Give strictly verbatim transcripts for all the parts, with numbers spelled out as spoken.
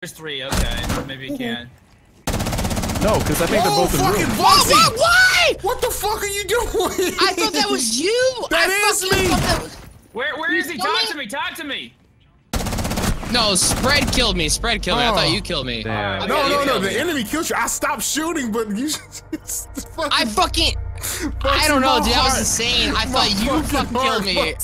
There's three. Okay, maybe you can. No, because I think Whoa, they're both in fucking rooms. Voxy! What? Why? What the fuck are you doing? I thought that was you. That I is fucking me. thought that was- Where where You is he? kill Talk me? to me. Talk to me. No, Spread killed me. Spread killed me. I Oh. thought you killed me. Damn. Okay, No, you no, no. killed The me. enemy killed you. I stopped shooting, but you. It's fucking, I fucking. I don't know, dude. That was insane. I thought you fucking killed me.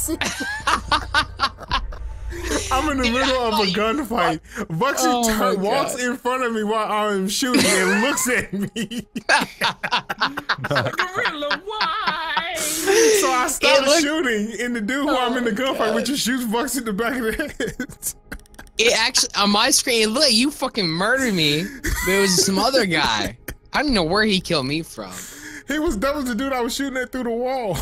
I'm in the Dude, middle I of a thought you- gunfight. Buxy Oh my turn, walks God. in front of me while I'm shooting and looks at me. Gorilla, why? So I stopped It looked- shooting, and the dude who I'm in the Oh, gunfight with God. just shoots Buxy in the back of the head. It actually on my screen. It looked like you fucking murdered me. But it was some other guy. I don't know where he killed me from. He was that was the dude I was shooting at through the wall.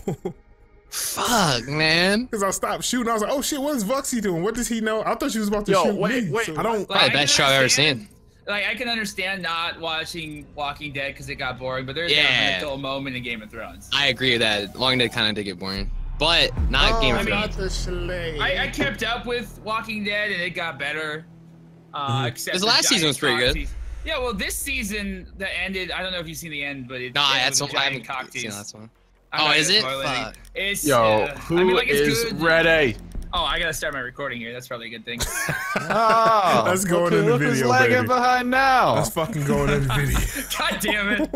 Fuck, man. Because I stopped shooting. I was like, oh shit, what is Vuxy doing? What does he know? I thought she was about to Yo, shoot wait, me. wait. So I don't. Probably I the best can show I've ever understand- seen. Like, I can understand not watching Walking Dead because it got boring, but there's Yeah. definitely a dull moment in Game of Thrones. I agree with that. Long Dead kind of did get boring, but not Oh, Game of not Thrones. the chalet. I, I kept up with Walking Dead and it got better. Uh, Mhm. except This the last season giant was pretty good. cock teeth. Yeah, well, this season that ended, I don't know if you've seen the end, but it No, ended that's with one. I giant haven't cock seen teeth. the last one. I'm Oh, not is gonna it? spoil anything. Fuck. It's, Yo, uh, who I mean, like, it's is good. ready? Oh, I gotta start my recording here. That's probably a good thing. Oh, Let's go look, into the look who's video, lagging baby. behind now. Let's fucking go in the video. God damn it.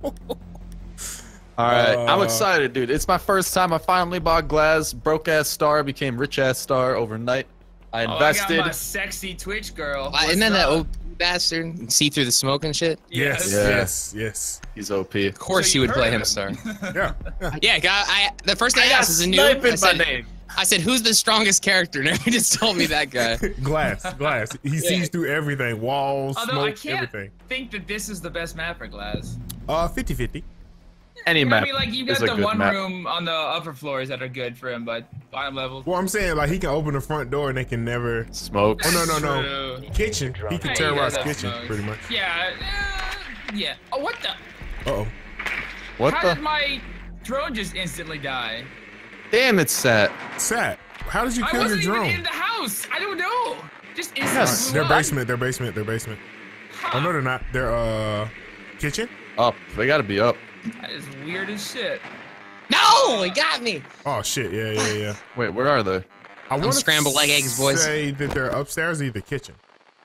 All right, I'm Uh, excited, dude. It's my first time. I finally bought Glass. Broke ass star became rich ass star overnight. I Oh, I invested. got my sexy Twitch girl. Wow, isn't that that old bastard? See through the smoke and shit. Yes, Yeah. yes, yes. He's O P. Of course So you you would play heard him, of star. Yeah. yeah. Yeah, guy, I the first thing I, I got asked is a new. snipe I in my said, name. I said, who's the strongest character? And he just told me that guy. Glass, glass. He sees through everything. Walls, Although I smoke, can't everything. think that this is the best map for Glass. Uh, fifty fifty. Any I map mean, like, you is got a the good one map. room on the upper floors that are good for him, but bottom level. Well, I'm saying, like, he can open the front door and they can never. Smoke. Oh, no, no, no. True. Kitchen. He can Hey, terrorize yeah, that's kitchen, nice. pretty much. Yeah, uh, yeah. Oh, what the? Uh oh. What How the? did my drone just instantly die? Damn, it's set. Sat. How did you I kill your wasn't even drone? in the house. I don't know. Just instantly. Yes, blew Their up. basement, their basement, their basement. Huh. Oh, no, they're not. They're, uh, kitchen? Up. They gotta be up. That is weird as shit. No, he got me. Oh, shit. Yeah, yeah, yeah. Wait, where are they? I want scrambled leg eggs, boys. say that they're upstairs or either kitchen.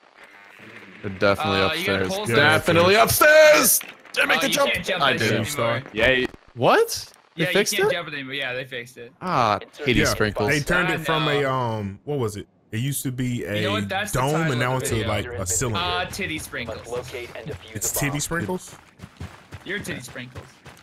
They're definitely Uh, you gotta upstairs. pull Yeah, Definitely upstairs. Didn't make Oh, the you jump. can't jump I that shit did. anymore. Star. Yay. What? They Yeah, fixed you can't it? jump it anymore. Yeah, they fixed it. Ah, Hades Yeah, sprinkles. they turned I it from a, know. um, what was it? It used to be a You know what? That's the dome title and now of the it's a, video. like a cylinder. Uh, titty sprinkles. It's titty sprinkles? Your titty sprinkles.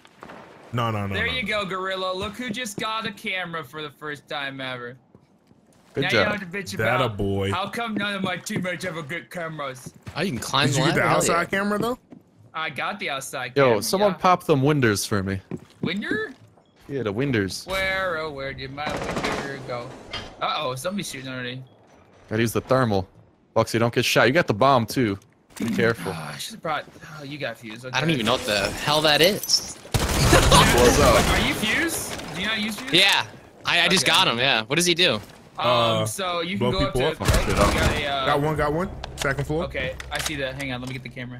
No, no, no. There no. you go, Gorilla. Look who just got a camera for the first time ever. Good now job. you don't have to bitch That about a boy. how come none of my teammates have a good cameras. Oh, you can climb Did the you get the ladder? Hell outside yeah. camera though? I got the outside Yo, camera. someone yeah. pop them winders for me. Winder? Yeah, the winders. Where, oh, where did my winder go? Uh-oh, somebody's shooting already. Gotta use the thermal. Buxy, don't get shot. You got the bomb too. Be careful. Oh, I should have brought, oh, you got fused. Okay. I don't even know what the hell that is. Blows up. Are you fused? Do you not use fused? Yeah, I, I just Okay. got him. Yeah. What does he do? Um, Uh, so you can blow go up people to, up on oh, shit you up. got a, uh, Got one, got one. Second floor. Okay, I see that. Hang on, let me get the camera.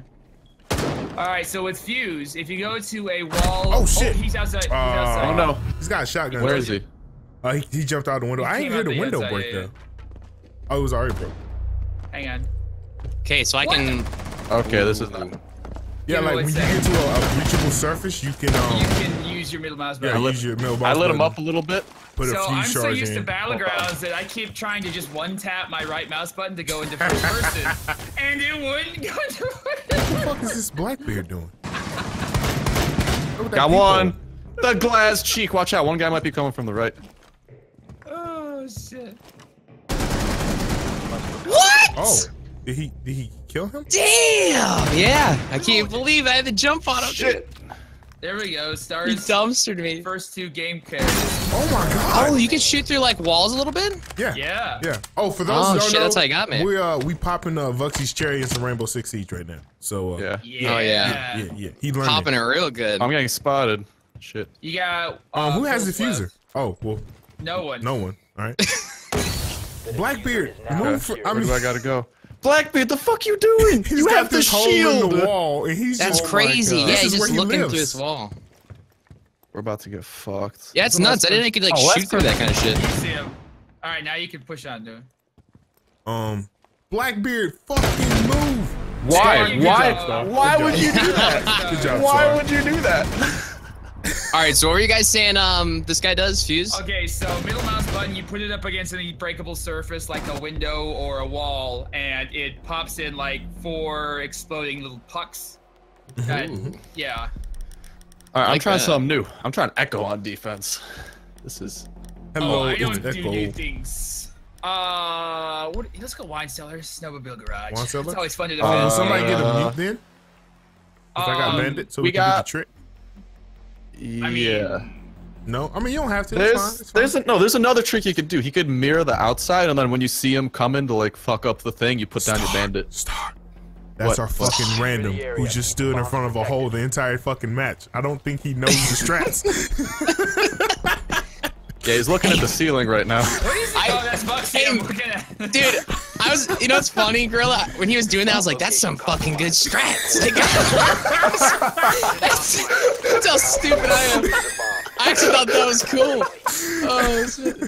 All right, so with fuse, if you go to a wall. Oh, shit. he's outside. He's Uh, outside. Oh no. He's got a shotgun. Where is he? Uh, he, he jumped out the window. He I came ain't hear out the the window inside, break yeah. though. Oh, it was already broke. Hang on. Okay, so I What? can. Okay, this is not. Yeah, Give me like one when second. you get to a, a reachable surface, you can You um, can use your middle mouse yeah, button. use your mailbox. I lit him button, up a little bit. Put a So few I'm so shards used to in. battlegrounds that I keep trying to just one tap my right mouse button to go into first person, and it wouldn't go into What the fuck is this Blackbeard doing? Look at that Got peephole. one. The glass cheek. Watch out. One guy might be coming from the right. Oh shit! What? Oh, did he did he kill him? Damn! Yeah, I can't believe I had to jump on him. Shit. There we go. He Stars. dumpstered me. First two game carries. Oh my god. Oh, you can shoot through like walls a little bit? Yeah. Yeah. Yeah. Oh, for those Oh, who don't shit, know, that's how you got me. We uh we popping uh Vuxy's cherry and some Rainbow Six Siege right now. So uh, Yeah. Yeah. Oh, yeah. yeah, yeah. He learned. Popping it. it real good. I'm getting spotted. Shit. You got. Um, uh, who has the full fuser? left. Oh, well, No one. no one. All right. Blackbeard, Okay. move. For, I Where mean, do I gotta go? Blackbeard, the fuck you doing? He's You got have the this hole shield. in the wall, and he's That's just, crazy. Oh my God. Yeah, This he's is where just he looking lives. through this wall. We're about to get fucked. Yeah, it's Isn't nuts. that I didn't think you could like Oh, that's shoot through that kind of shit. You see him. All right, now you can push on, dude. Um, Blackbeard, fucking move. Why? Good Why? job. Why Good would job. you do that? Good job, Why Star. would you do that? All right, so what were you guys saying? Um, this guy does Fuse. Okay, so middle mouse button, you put it up against any breakable surface like a window or a wall, and it pops in like four exploding little pucks. And, yeah. All right, I'm Like trying that. something new. I'm trying Echo on defense. This is. Hello, Oh, I it's don't do Echo. new things. Uh, what, let's go wine cellar, snowmobile garage. Wine cellar? It's always fun to Oh, defend. will somebody get a Uh, mute then? If I got Um, bandit, so we we, can got- do the trick. Yeah. I mean, No, I mean you don't have to. It's fine. There's It's fine. there's a, no there's another trick you could do. He could mirror the outside, and then when you see him coming to like fuck up the thing, you put down your bandit. Star. That's What? our fucking random who just stood in front of a hole the entire fucking match. I don't think he knows the strats. Yeah, he's looking at the ceiling right now. what is it? I- oh, that's Bugsy. Hey, I'm looking at. Dude, I was, you know what's funny, Gorilla? When he was doing that, I was like, that's some fucking good strats. Like, that's, that's how stupid I am. I actually thought that was cool. Oh, shit.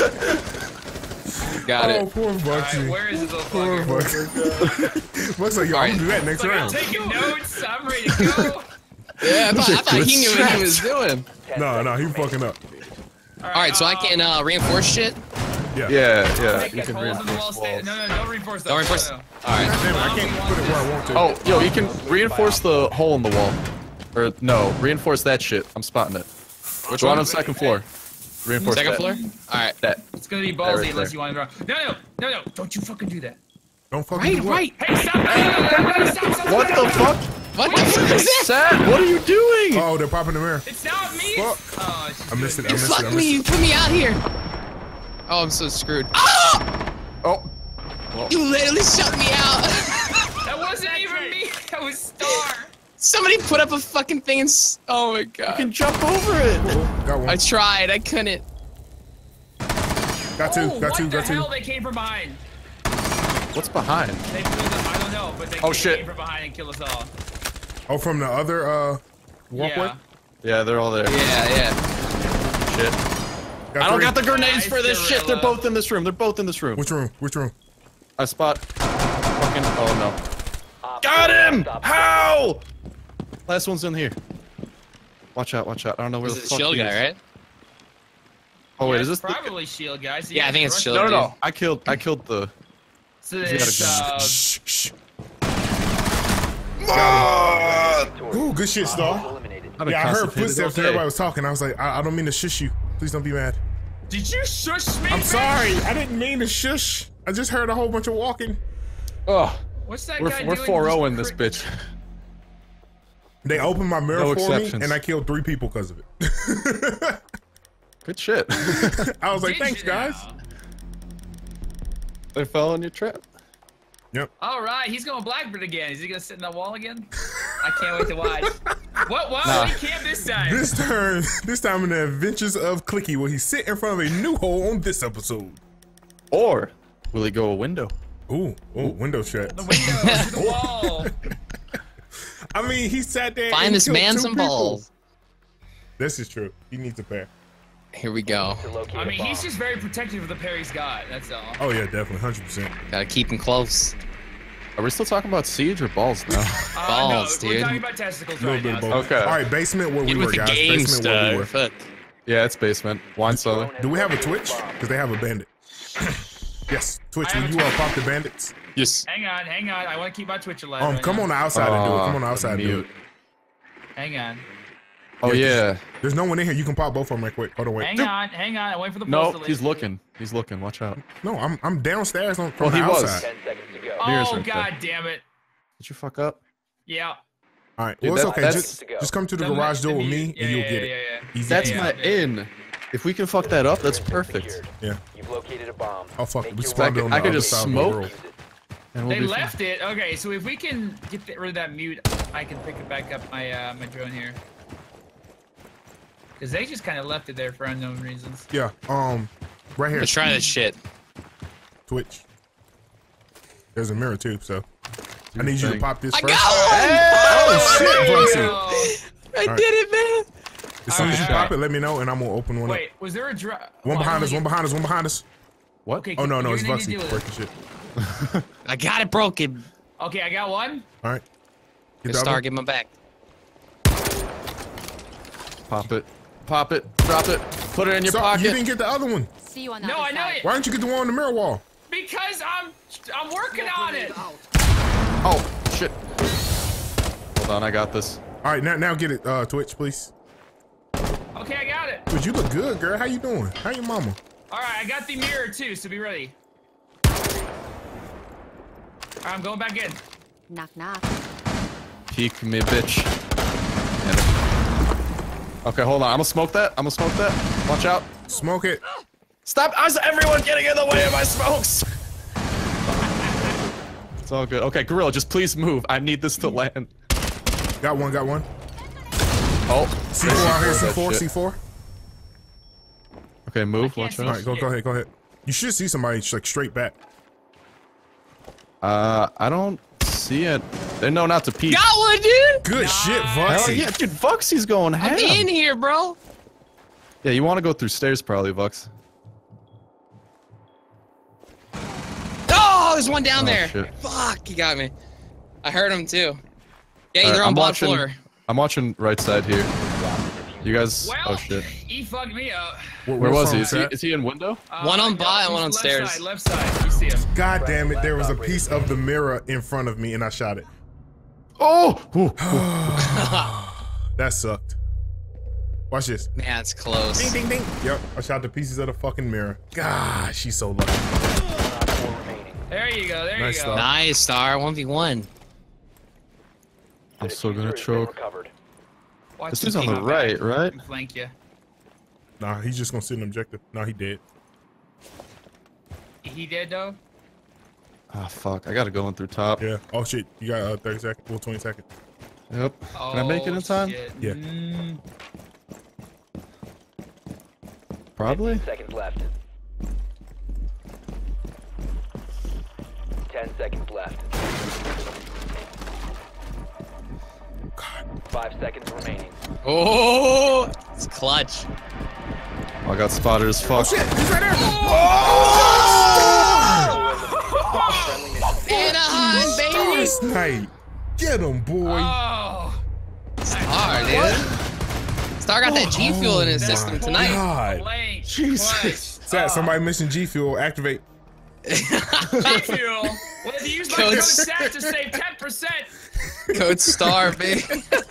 Got Oh, it. poor Alright, Bugsy. where is this little Poor fucker? Bugsy. Bugsy like, yo, I'm Alright. gonna do that next Like, I'm round. taking notes. I'm ready to go. Yeah, I thought, I thought good he knew what he was strats. doing. No, no, he fucking up. All right, so I can uh, reinforce shit. Yeah. Yeah, yeah. Make You it can holes in the wall. reinforce Stay, walls. no, no, don't reinforce that. Don't reinforce. No, All no. right. Damn it, I can't put it where I want to. Oh, yo, you can reinforce the hole in the wall. Or no, reinforce that shit. I'm spotting it. Which Go on one? on the second floor. Reinforce Second that. floor. All right. That. It's gonna be That ballsy right unless there. you want to draw. No, no, no, no! Don't you fucking do that. Don't fucking Right, do what? right. Hey, stop! No, no, no, no, no, stop, stop, What stop, the stop. fuck? What the fuck is that? Sad, what are you doing? Oh, they're popping the mirror. It's not me. Fuck. Oh, it's just I missed it. I doing missed it. I Fuck missed me! it. You put me out here. Oh, I'm so screwed. Ah! Oh. You literally shut me out. That wasn't even me. That was Star. Somebody put up a fucking thing and. S oh my You god. can jump over it. Got one. I tried. I couldn't. Got two. Oh, Got two. what the Got two. hell? They came from behind. What's behind? They blew them. I don't know, but they, Oh, they shit. came from behind and killed us all. Oh, from the other uh walkway. Yeah. Yeah, they're all there. Yeah, yeah. Shit. Got I don't three. got the grenades Nice, for this shit. They're Gorilla. both in this room. They're both in this room. Which room? Which room? I spot. Fucking. Oh no. Got him! How? Last one's in here. Watch out! Watch out! I don't know where This the is fuck the shield he guy, is. right? Oh wait, Yeah, is this it's the? probably shield guys? So Yeah, I think it's shield. No, no, dude. no. I killed. I killed the. So got a it's, gun. uh, Shh, shh. Ah! Ooh, good shit, Star. Yeah, I heard footsteps. and Everybody was talking. I was like, I, I don't mean to shush you. Please don't be mad. did you shush me? I'm bitch? sorry. I didn't mean to shush. I just heard a whole bunch of walking. Oh, What's that we're guy we're doing? four Just oh in this crit- bitch. They opened my mirror No for exceptions. me, and I killed three people because of it. Good shit. I was like, Did thanks, you guys. now? They fell in your trap. Yep. All right, he's going Blackbird again. Is he gonna sit in that wall again? I can't wait to watch. What? What? Nah. He can't this time. This turn, this time in the Adventures of Clicky, will he sit in front of a new hole on this episode? Or will he go a window? Ooh, ooh, window shut. The window to the wall. I mean, he sat there. Find and this killed man two some people. balls. This is true. He needs a pair. Here we go. I mean, he's just very protective of the pair he's got. That's all. Oh yeah, definitely, hundred percent. Gotta keep him close. Are we still talking about Siege or balls now? Uh, balls, no, We're dude. talking about testicles A little right bit now. of both. Okay. All right, basement where we Get were, with the guys. game Basement where we were. stuff. Fuck. Yeah, it's basement. Wine cellar. Do we have a Twitch? Because they have a bandit. Yes, Twitch. I Will have you a uh, pop the bandits? Yes. Hang on, hang on. I want to keep my Twitch alive. Um, right come now. on the outside and do it. Come on the Aw, outside and do it. mute. Hang on. Oh yeah. There's no one in here. You can pop both of them right quick. Hold on, wait. Hang on, hang on. I'm waiting for the No, pulse to he's leave. looking. He's looking. Watch out. No, I'm I'm downstairs on from Well, the he was. outside. Mirror's Oh right there. god damn it. Did you fuck up? Yeah. All right. Dude, Well, it's that- okay. that's- Just just come to the The- garage door the with mute- me yeah, and you'll yeah, get yeah, it. yeah. Easy. That's Yeah. my in. If we can fuck that up, that's perfect. Yeah. You've located a bomb. Oh fuck. Make We your spawned way. on the I could other just side of the smoke. world. Use it. And we'll They be left it. Okay, so if we can get rid of that mute, I can pick it back up my uh, my drone here. Cause they just kind of left it there for unknown reasons. Yeah. Um. Right here. Let's try this shit. Twitch. There's a mirror too, so I need you to pop this I first. got one! Oh, shit, Bugsy. I did it, man. As soon as you All right. pop it, let me know, and I'm gonna open one Wait, up. was there a dra- One oh, behind us, I one behind us, one behind us. What? Okay, Oh no, no, you're it's gonna need to Bugsy deal with breaking it. shit. I got it broken. Okay, I got one. All right. Get Good the other star, one. give him back. Pop it. Pop it. Drop it. Put it in your So, pocket. you didn't get the other one. See you on the No, other I know side. it. Why didn't you get the one on the mirror wall? Because I'm I'm working on it. Oh, shit. Hold on, I got this. All right, now now get it, uh, Twitch, please. Okay, I got it. Dude, you look good, girl. How you doing? How your mama? All right, I got the mirror too, so be ready. All right, I'm going back in. Knock knock. Peek me, bitch. Okay, hold on. I'm gonna smoke that. I'm gonna smoke that. Watch out. Smoke it. Stop! How's everyone getting in the way of my smokes? It's all good. Okay, Gorilla, just please move. I need this to land. Got one, got one. Oh. C four out here, that C four, shit. C four. Okay, move. can't Watch see All out. right, go, go ahead, go ahead. You should see somebody like straight back. Uh, I don't see it. They know not to peek. Got one, dude. Good shit, Hell Vuxy. yeah, dude, Vuxy's going ham. I'm in here, bro. Yeah, you want to go through stairs probably, Vux. Oh, there's one down Oh, there. shit. Fuck, he got me. I heard him too. Yeah, Alright, they're on I'm bottom watching. floor. I'm watching right side here. You guys. Well, Oh shit. he fucked me up. Where, Where was he? from, Is, he? Seth? is he in window? Uh, One on yeah, bot and one he's on left stairs. Side, left side. You see him? God damn it, there was a piece of the mirror in front of me and I shot it. Oh! Ooh, ooh. That sucked. Watch this. Man, it's close. Ding, ding, ding. Yep, I shot the pieces of the fucking mirror. God, she's so lucky. There you go. There Nice you go. stuff. Nice, Star. one v one. I'm still gonna choke. Watch This him is on take the my right, back right? and Flank you. Nah, he's just gonna sit in objective. Nah, he dead. He dead though. Ah, fuck. I gotta go in through top. Yeah. Oh shit, you got uh, thirty seconds. Well, twenty seconds. Yep. Oh, Can I make it in time? shit. Yeah. Mm, Probably. Seconds left. Ten seconds left. God. Five seconds remaining. Oh, it's clutch. I got spotted as fuck. Shit, he's right there. Anaheim, baby. First night. Get him, boy. Oh. Star, dude. Star got that G Fuel in his system tonight. God. Blank. Jesus. Sad, somebody missing G Fuel. Activate. G Fuel. Well, if you use my Code code SAT to save ten percent. Code Star, baby.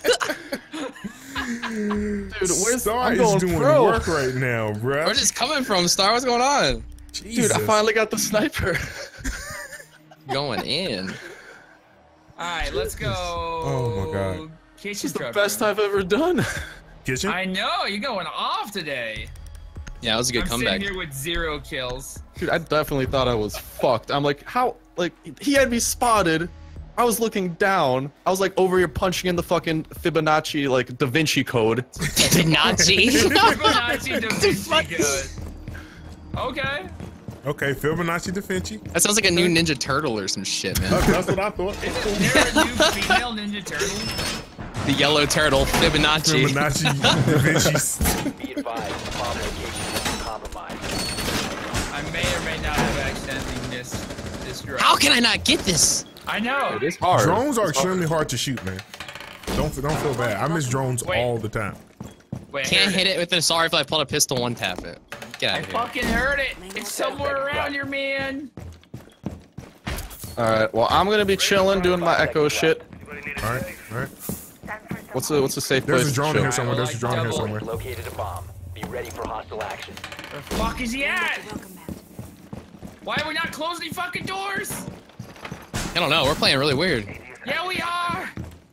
Dude, where's Star I'm is going doing pro. work right now, bruh. Where's this coming from, Star? What's going on? Dude, I finally got the sniper. Going in. All right, let's go. Oh my God. Kitchen This is the prep best room. I've ever done. Kitchen? I know you're going off today. Yeah, that was a good I'm comeback. sitting here with zero kills. Dude, I definitely thought I was fucked. I'm like, how? Like, he had me spotted. I was looking down. I was like over here punching in the fucking Fibonacci, like Da Vinci code. Nazi. Fibonacci Da Vinci code. Okay. Okay, Fibonacci Da Vinci. That sounds like a new Ninja Turtle or some shit, man. That's, that's what I thought. Is there a new female Ninja Turtle? The yellow turtle, Fibonacci. Fibonacci Da Vinci. Be advised, bomb location is compromised. I may or may not have accidentally missed this drone. How can I not get this? I know. It is hard. Drones are It's hard. extremely hard to shoot, man. Don't don't feel bad. I miss drones Wait. all the time. Wait, I Can't heard hit it with an sorry if I pull a pistol one tap it. Get I out of here. fucking heard it. It's somewhere around here, man. All right. Well, I'm gonna be chilling, doing my echo shit. All right, all right. What's a what's a safe There's place a drone to in here chill? somewhere. There's a drone in here Double. somewhere. Located a bomb. Be ready for hostile action. Where the fuck is he at? Why are we not closing any fucking doors? I don't know. We're playing really weird. Yeah, we are.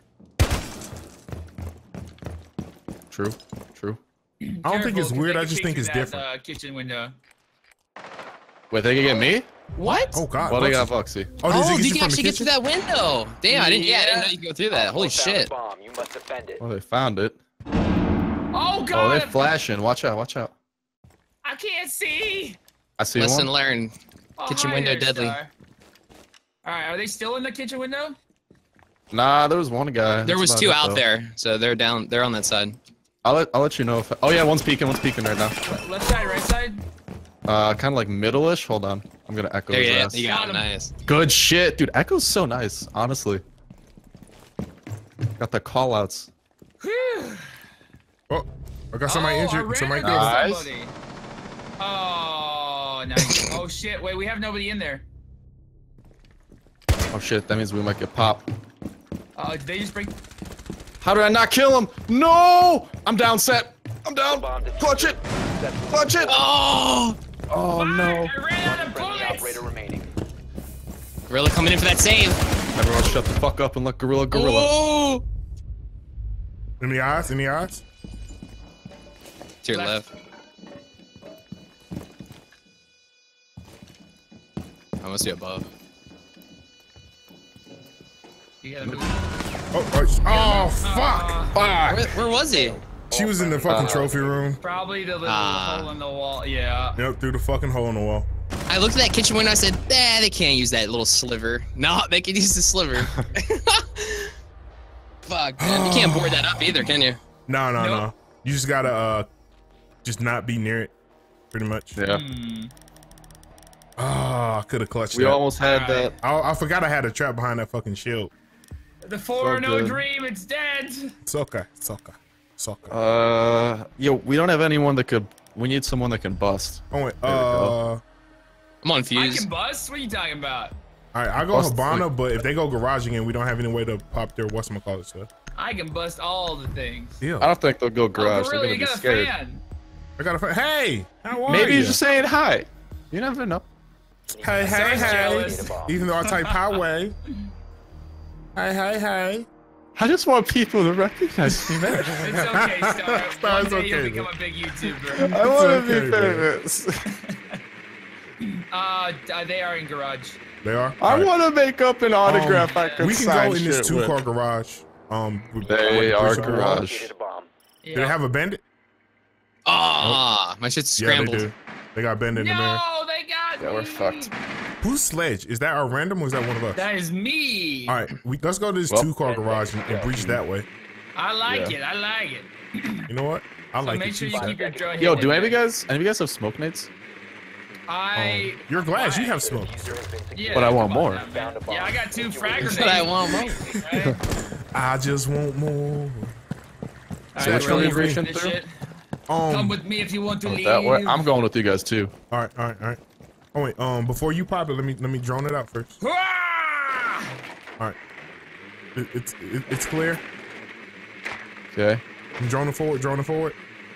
True. True. I don't think it's Careful, 'cause weird. they I can just peek think through it's that, different. Uh, kitchen window. Wait, they can get me? What? Oh God. Well, they got Vuxy. Vuxy. Oh, Oh, did you you can get actually you get from through the kitchen? that window. Damn, I didn't. Yeah, I didn't know Yeah. you could go through that. Holy Found a shit. bomb. You must defend it. Oh, they found it. Oh Oh, god. they're flashing. Watch out. Watch out. I can't see. I see Lesson one. learned. Oh, Kitchen hi window there, deadly. Star. All right, are they still in the kitchen window? Nah, there was one guy. There That's was about two it, out though. there, so they're down. They're on that side. I'll let I'll let you know if. Oh yeah, one's peeking. One's peeking right now. Le- Left side, right side. Uh, kind of like middle-ish. Hold on, I'm gonna echo There his you, ass. you got Got him. him. Nice. Good shit, dude. Echo's so nice, honestly. Got the call-outs. Whew. Oh, I got somebody oh, I injured. ran Somebody into killed. Nice. somebody. Oh, nice. Oh shit! Wait, we have nobody in there. Oh shit, that means we might get popped. Uh, did they just break? How did I not kill him? No! I'm down, set. I'm down. Bomb Clutch it. Clutch it. Oh! Oh no. I ran out of Friendly bullets. operator remaining. Gorilla coming in for that save. Everyone shut the fuck up and let Gorilla Gorilla. Oh! In the eyes? In the eyes? To your Left. left. I must be above. You gotta move. Oh, oh, oh fuck! Uh, Where, where was he? She was in the fucking Uh, trophy room. Probably the little Ah. hole in the wall. Yeah. Yep, through the fucking hole in the wall. I looked at that kitchen window. I said, "Nah, they can't use that little sliver. No, they can use the sliver." Fuck, man. You can't board that up either, can you? No, no, Nope. no. You just gotta uh, just not be near it, pretty much. Yeah. Hmm. Oh, I could have clutched We that. almost had Alright. that. I, I forgot I had a trap behind that fucking shield. The four no good. dream. It's dead. It's okay. It's okay. It's okay. Uh, yo, we don't have anyone that could. We need someone that can bust. oh wait. there we Uh, go. all I'm on I fuse. can bust. What are you talking about? right. I go Bust- Habana, but if they go garage again, we don't have any way to pop their whatchamacallit stuff. I can bust all the things. Yeah. I don't think they'll go garage. Oh, They're really? gonna You be got a scared. fan. I got a friend. Hey, how are Maybe you? he's just saying hi. You never know. Hey, hey, Sounds hey. jealous. Even though I type highway. Hey, hey, hey. I just want people to recognize me, man. It's okay, Star. Star, One it's day okay, you'll man. become a big YouTuber. I want okay, to be man. famous. Uh, uh, they are in garage. They are? I All right. want to make up an autograph I could We can sign go in this shit two with. car garage. Um, with- They with are push up wall. garage. Located a bomb. Yeah. Do they have a bandit? Ah, my shit's Yeah, they scrambled. do. They got bandit in the mirror. No, they got Yeah, me. we're fucked. Who's Sledge? Is that our random or is that one of us? That is me. All right, we, let's go to this Well- two car garage and, and breach that way. I like Yeah. it. I like it. You know what? I So like make it. sure too. you keep your drone. Yo, hidden do in any of you there. guys, any of you guys have smoke nades? I. Um, You're glad you have The smoke. diffuser has been secured. Yeah, But I want come on more. now, man. Yeah, I got two frag grenades. But I want more. Right? I just want more. So Alright, which one really are you reaching this through? shit. Come Um, with me if you want to leave. That way? I'm going with you guys too. all right, all right, all right. Oh wait, um, before you pop it, let me let me drone it out first. Hurrah! All right, it, it's it, it's clear. Okay. I'm droning forward, droning forward.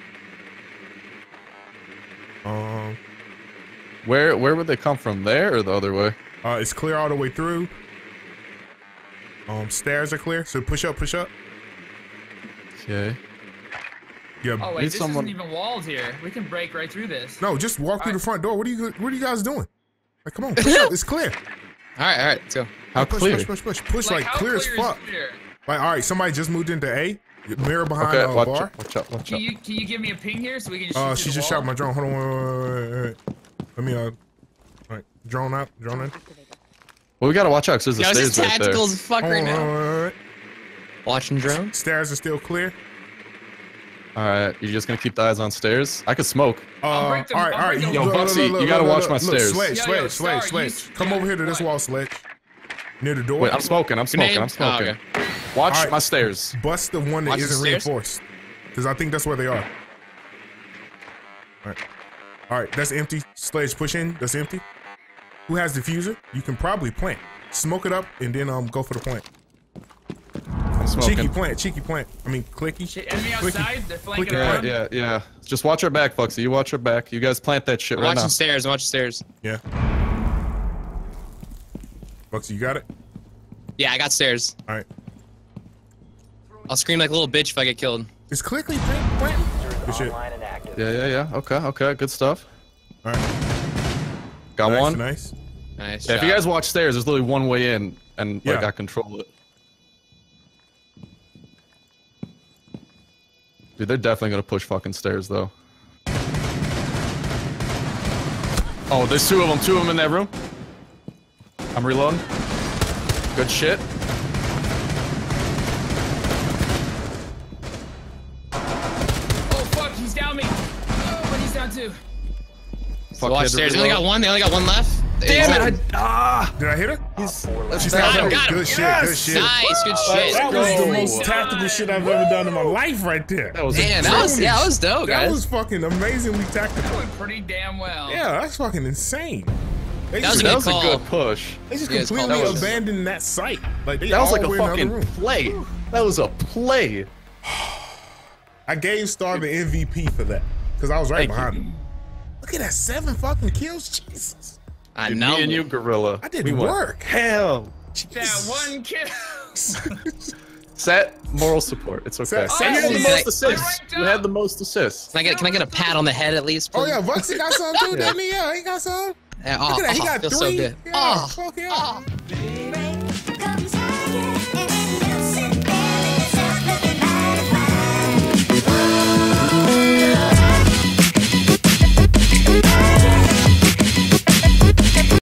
Um, Where where would they come from? There or the other way? uh, it's clear all the way through. Um, stairs are clear, so push up, push up. Okay. Yeah. Oh wait, Need this someone- isn't even walls here. We can break right through this. No, just walk through All the front door. What are you What are you guys doing? Like, come on, push up. It's clear. All right, all right, let's go. How push, clear? Push, push, push, push. Like, how clear as is fuck. clear? Like, all right, somebody just moved into A. Mirror behind Okay, uh, watch bar. out, watch out, watch Can out. you can you give me a ping here so we can just shoot Uh, through she the just wall? shot my drone. Hold on, wait, wait, wait, wait, wait. Let me uh, all right, drone out, drone in. Well, we gotta watch out because Yo, there's this the is stairs right there. tactical as fuck Hold right on, now. wait, wait, wait. Watching drone. Stairs are still clear. All right, you're just gonna keep the eyes on stairs. I could smoke. Uh, I'll all break them- right, I'll all right. break them. Yo, look, look, Bugsy, look, you look, gotta look, watch look, my look, stairs. Sledge, Yo, sledge, yo, sledge, Star, sledge. you- Come yeah, over here to this what? wall, sledge. Near the door. Wait, I'm smoking. I'm smoking. Grenade? I'm smoking. Oh, okay. Watch All right. my stairs. Bust the one that Watch the isn't stairs? reinforced, because I think that's where they are. All right, all right. That's empty. Sledge, push in. That's empty. Who has diffuser? You can probably plant. Smoke it up and then um go for the plant. I'm Cheeky smoking. plant, cheeky plant. I mean, clicky. Shit, enemy Clicky. outside. They're flanking Clicky. Yeah, around. yeah, yeah. Just watch our back, Bugsy. You watch our back. You guys plant that shit I'm right watching now. stairs. I'm watching stairs. Yeah. Bugsy, you got it? Yeah, I got stairs. All right. I'll scream like a little bitch if I get killed. Is clickly plant? plant? Diffuser Good is shit. online and active. Yeah, yeah, yeah. Okay, okay. Good stuff. All right. Got Nice, one. nice. Nice. Yeah, if you job. guys watch stairs, there's literally one way in, and like Yeah. I control it. Dude, they're definitely gonna push fucking stairs though. Oh, there's two of them. Two of them in that room. I'm reloading. Good shit. Oh fuck, he's down me. Oh, but he's down too. Fuck, Watch he had to stairs. They only got reload. one. They only got one left. Damn it! I, ah! Did I hit her? He's, Op four that's She's Got bad. him, got him. Good shit. Yes! Good shit. Nice, good shit. That was the Go. most tactical shit I've ever done in my life, right there. That was Man, a that was Drone yeah, that is- was dope, That guys. was fucking amazingly tactical. Doing pretty damn well. Yeah, that's fucking insane. They That was just, a that good was a call. good push. they just Yeah, it's completely called- that was- abandoned that site. Like they That was all like a were in the other fucking room. play. That was a play. I gave Star the M V P for that because I was right Thank behind you. him. Look at that, seven fucking kills, Jesus! I Dude, know. me and you, Gorilla. I did we went work. Hell. That one kill. Set moral support. It's okay. Set- And you had the Set- most Set- assists. You had the most assists. Can I get can I get a pat on the head at least? Oh Please? yeah, Vuxy got some too, Yeah. didn't he? Yeah, he got some. Yeah, oh, Look at that, he oh, got feels three. so good. Yeah, Oh, fuck yeah. oh.